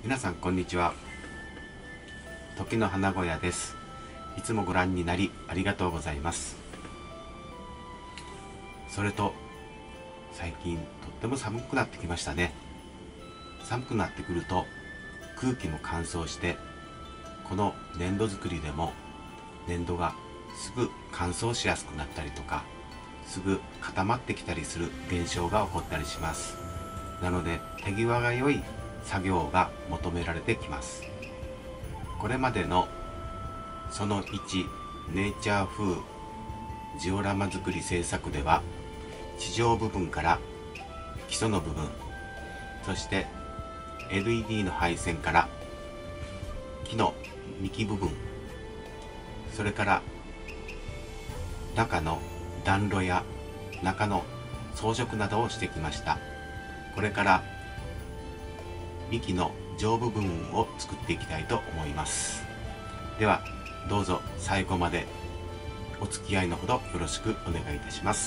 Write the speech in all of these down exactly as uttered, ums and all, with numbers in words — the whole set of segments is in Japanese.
皆さんこんにちは。時の花小屋です。いつもご覧になりありがとうございます。それと最近とっても寒くなってきましたね。寒くなってくると空気も乾燥して、この粘土作りでも粘土がすぐ乾燥しやすくなったりとか、すぐ固まってきたりする現象が起こったりします。なので手際が良い作業が求められてきます。これまでのそのいちネイチャー風ジオラマ作り制作では、地上部分から基礎の部分、そして エルイーディー の配線から木の幹部分、それから中の暖炉や中の装飾などをしてきました。これから幹の上部分を作っていきたいと思います。ではどうぞ最後までお付き合いのほどよろしくお願いいたします。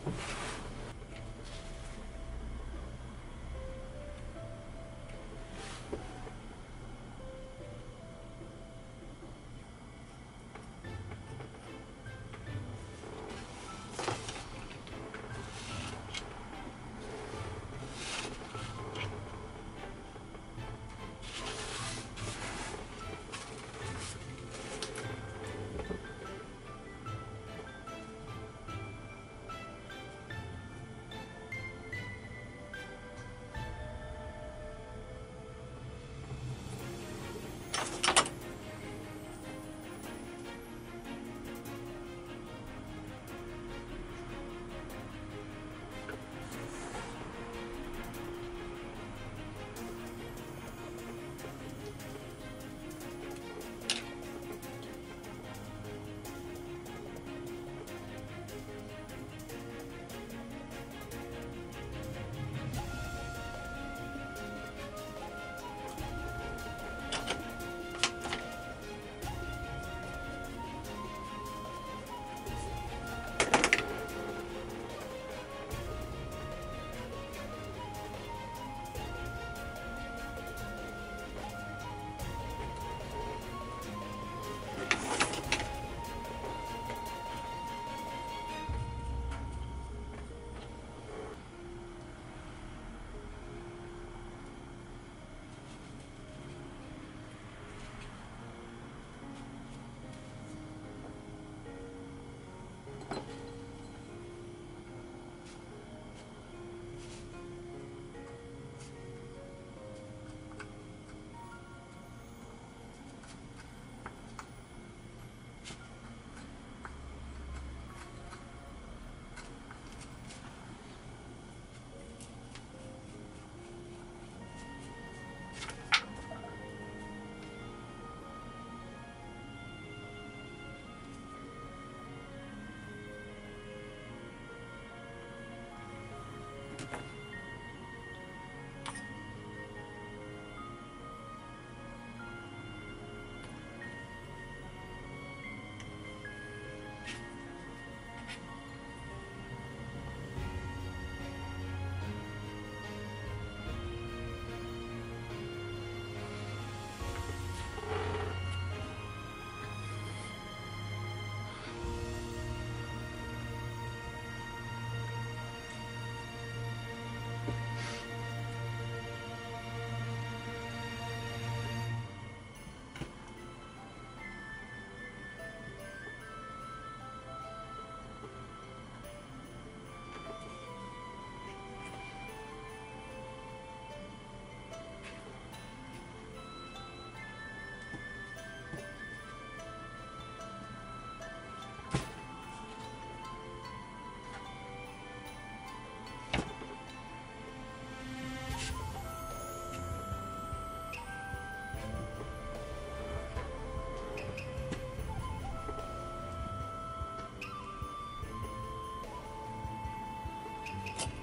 う。